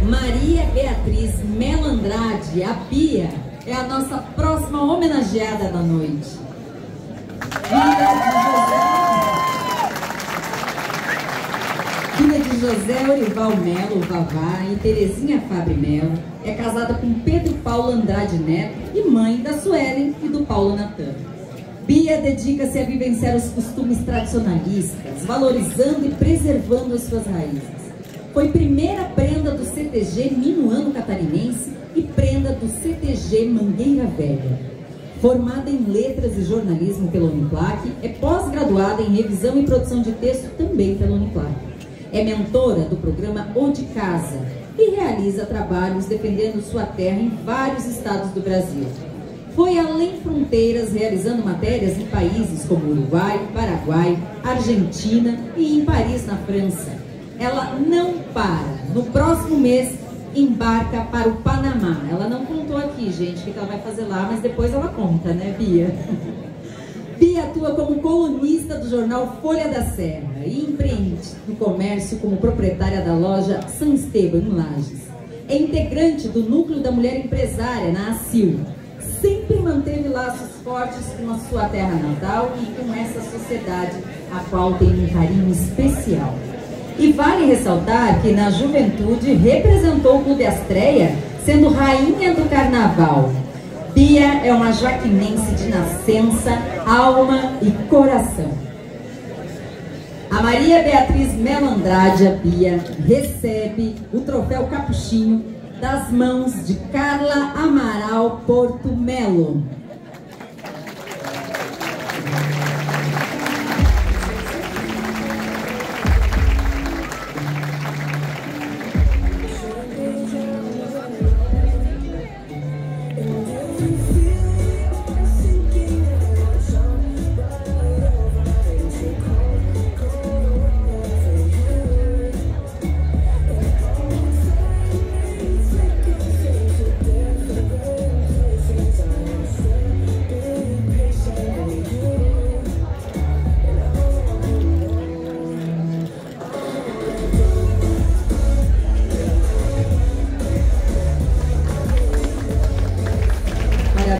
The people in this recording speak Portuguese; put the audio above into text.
Maria Beatriz Melo Andrade, a Bia, é a nossa próxima homenageada da noite. Filha de José Orival Melo, Vavá, e Terezinha Fabre Melo, é casada com Pedro Paulo Andrade Neto e mãe da Suelen e do Paulo Natan. Bia dedica-se a vivenciar os costumes tradicionalistas, valorizando e preservando as suas raízes. Foi primeira prenda do CTG Minuano Catarinense e prenda do CTG Mangueira Velha. Formada em Letras e Jornalismo pela Uniplac, é pós-graduada em Revisão e Produção de Texto também pela Uniplac. É mentora do programa O de Casa e realiza trabalhos defendendo sua terra em vários estados do Brasil. Foi além fronteiras, realizando matérias em países como Uruguai, Paraguai, Argentina e em Paris, na França. Ela não para. No próximo mês, embarca para o Panamá. Ela não contou aqui, gente, o que ela vai fazer lá, mas depois ela conta, né, Bia? Bia atua como colunista do jornal Folha da Serra e empreende no comércio como proprietária da loja São Esteban, em Lages. É integrante do Núcleo da Mulher Empresária, na ACIL. Sempre manteve laços fortes com a sua terra natal e com essa sociedade, a qual tem um carinho especial. E vale ressaltar que na juventude representou o Clube Astreia, sendo rainha do carnaval. Bia é uma jaquinense de nascença, alma e coração. A Maria Beatriz Melo Andrade, a Bia, recebe o troféu Capuchinho das mãos de Carla Amaral Porto Melo.